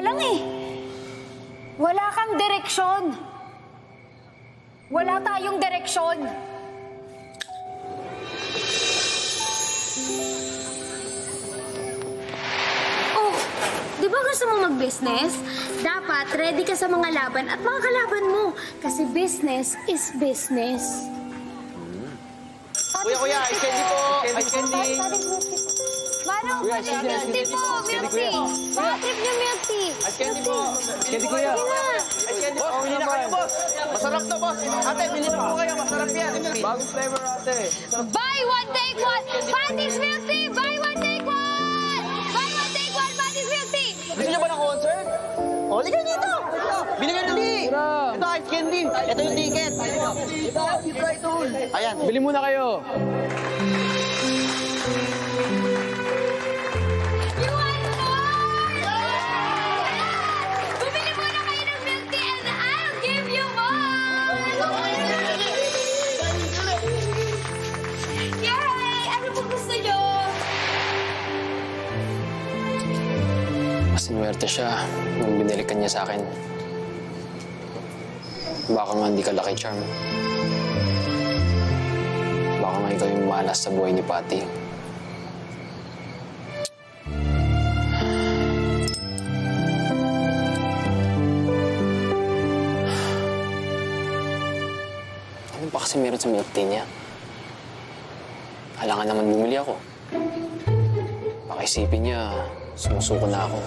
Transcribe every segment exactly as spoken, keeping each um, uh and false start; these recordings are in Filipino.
lang eh. Wala kang direksyon. Wala tayong direksyon. Oh, di ba gusto mo mag-business? Dapat ready ka sa mga laban at mga kalaban mo. Kasi business is business. Kuya, kuya, ice candy po! Ice candy! Manong, Kuya, milk ice candy, tea po, milk tea. Mga trip niyo milk tea. Ice candy po! Ice candy, kuya! Ice candy po! Bili na kayo, boss! Masarap to, boss! Ate, bili na po kayo, masarap yan! Bagong flavor, ate! Buy one, take one! Patty's milk tea! Buy one, take one! Buy one, take one! Patty's milk tea! Gusto niyo ba ng concert? O, liga dito! Bili ka dali! Ito, ice candy! Ito yung ticket! Ito, try tool! Ayan, bili muna kayo! You want more? Bumili muna kayo ng milk tea and I'll give you more! Yay! Ano po gusto niyo? Sinuwerte siya nung binilikan niya sa akin. Baka nga hindi ka lucky charm. Baka nga ikaw yung malas sa buhay ni Patty. Ano pa kasi meron sa milk tea niya? Kailangan naman bumili ako. Baka isipin niya, sumusuko na ako.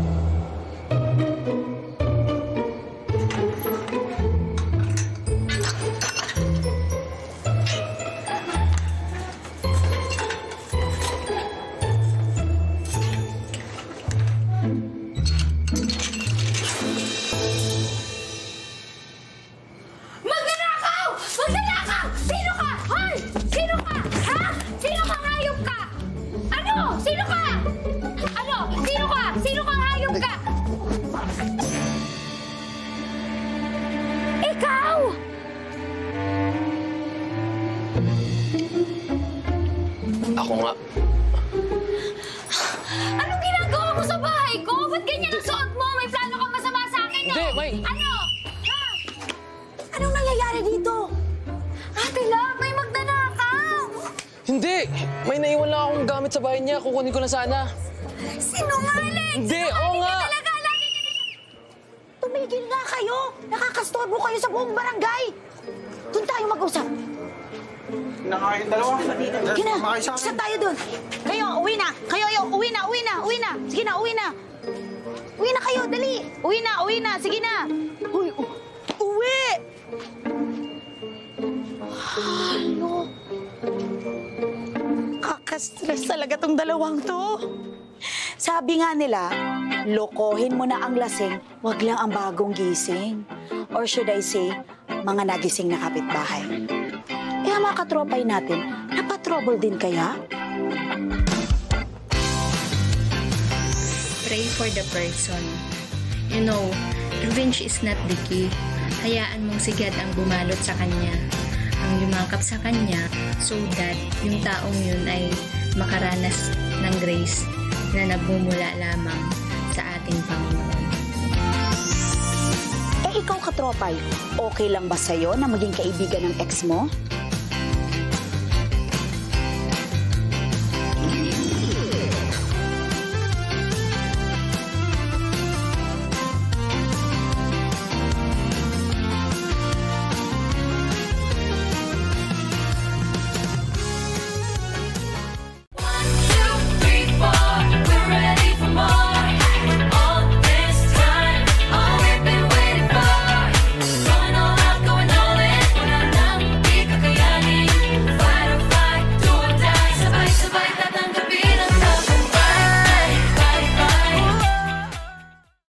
Magnanakaw! Magnanakaw! Sino ka? Hoy! Sino ka? Ha? Sino ka? Hayop ka? Ano? Sino ka? Ano? Sino ka? Sino ka? Hayop ka? Ikaw! Ako nga. Anong ginagawa mo sa bahay ko? Ba't ganyan ang suot mo? May plano kang masama sa akin, no? Hindi, may... Ano? Ha? Anong nangyayari dito? Ate Love, may magnanakaw! Hindi! May naiwan lang akong gamit sa bahay niya. Kukunin ko na sana. Sinungaling! Hindi, oo nga! Talaga, lagi ka na... Tumigil nga kayo! Nakakastorbo kayo sa buong barangay! Doon tayo mag-usap. Nakain dalawa. Sige na, isa tayo doon. Kayo, uwi na. Kayo, yo, uwi na, uwi na, uwi na. Sige na, uwi na. Uwi na kayo, dali. Uwi na, uwi na, sige na. Uy, u- uwi! Halo. Kakastress talaga tong dalawang to. Sabi nga nila, lokohin mo na ang lasing, wag lang ang bagong gising. Or should I say, mga nagising na kapitbahay. Kaya mga katropay natin, napatrouble din kaya? Pray for the person. You know, revenge is not the key. Hayaan mong sigad ang bumalot sa kanya, ang yumakap sa kanya, so that yung taong yun ay makaranas ng grace na nagmumula lamang sa ating Panginoon. Eh ikaw katropay, okay lang ba sa'yo na maging kaibigan ng ex mo?